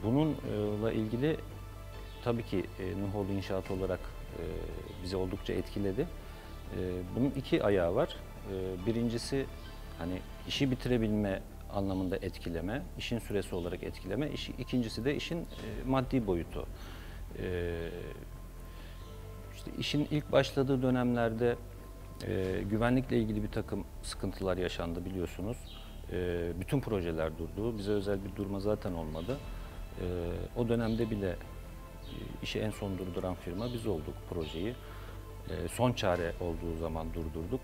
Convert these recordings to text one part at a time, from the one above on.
Bununla ilgili tabii ki Nuhoğlu İnşaat olarak bizi oldukça etkiledi. Bunun iki ayağı var. Birincisi hani işi bitirebilme anlamında etkileme, işin süresi olarak etkileme. İkincisi de işin maddi boyutu. İşte işin ilk başladığı dönemlerde güvenlikle ilgili bir takım sıkıntılar yaşandı biliyorsunuz. Bütün projeler durdu. Bize özel bir durma zaten olmadı. O dönemde bile işi en son durduran firma biz olduk projeyi. Son çare olduğu zaman durdurduk.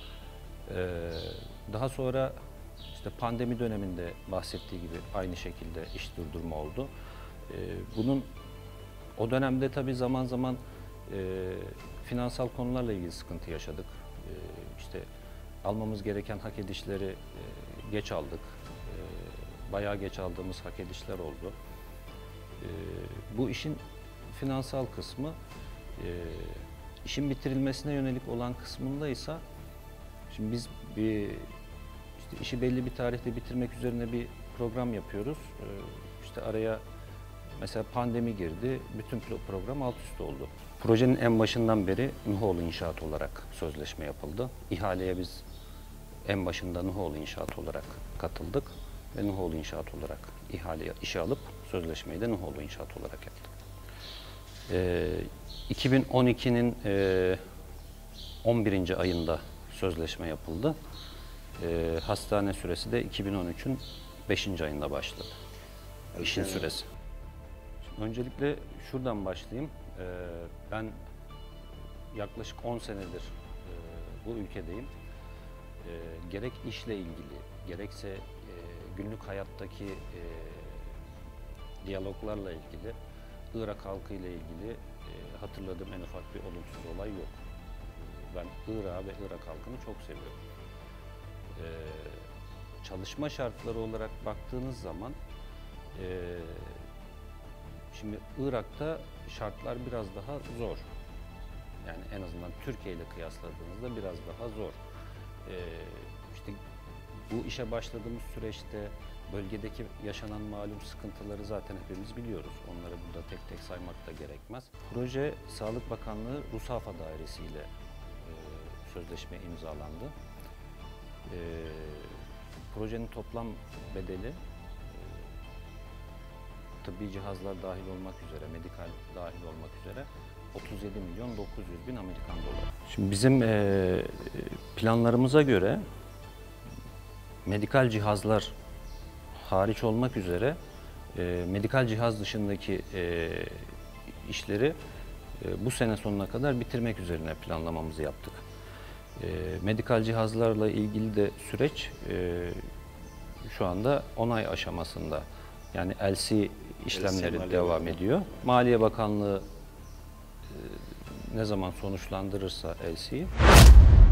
Daha sonra işte pandemi döneminde bahsettiği gibi aynı şekilde iş durdurma oldu. O dönemde tabii zaman zaman finansal konularla ilgili sıkıntı yaşadık. İşte almamız gereken hak edişleri geç aldık. Bayağı geç aldığımız hak edişler oldu. Bu işin finansal kısmı, işin bitirilmesine yönelik olan kısmında ise şimdi biz işte işi belli bir tarihte bitirmek üzerine bir program yapıyoruz. İşte araya mesela pandemi girdi, bütün program alt üst oldu. Projenin en başından beri Nuhoğlu İnşaat olarak sözleşme yapıldı. İhaleye biz en başında Nuhoğlu İnşaat olarak katıldık ve Nuhoğlu İnşaat olarak ihaleye işe alıp sözleşmeyi de Nuhoğlu İnşaat olarak yaptık. 2012'nin 11. ayında sözleşme yapıldı. Hastane süresi de 2013'ün 5. ayında başladı. İşin süresi. Şimdi öncelikle şuradan başlayayım. Ben yaklaşık 10 senedir bu ülkedeyim. Gerek işle ilgili, gerekse günlük hayattaki diyaloglarla ilgili, Irak halkı ile ilgili hatırladığım en ufak bir olumsuz olay yok. Ben Irak'ı ve Irak halkını çok seviyorum. Çalışma şartları olarak baktığınız zaman şimdi Irak'ta şartlar biraz daha zor. Yani en azından Türkiye ile kıyasladığınızda biraz daha zor. İşte bu işe başladığımız süreçte bölgedeki yaşanan malum sıkıntıları zaten hepimiz biliyoruz. Onları burada tek tek saymak da gerekmez. Proje Sağlık Bakanlığı Rusafa Dairesi ile sözleşme imzalandı. Projenin toplam bedeli tıbbi cihazlar dahil olmak üzere, medikal dahil olmak üzere 37.900.000 Amerikan doları. Şimdi bizim planlarımıza göre medikal cihazlar hariç olmak üzere medikal cihaz dışındaki işleri bu sene sonuna kadar bitirmek üzerine planlamamızı yaptık. Medikal cihazlarla ilgili de süreç şu anda onay aşamasında. Yani LC işlemleri devam ediyor. Maliye Bakanlığı ne zaman sonuçlandırırsa LC'yi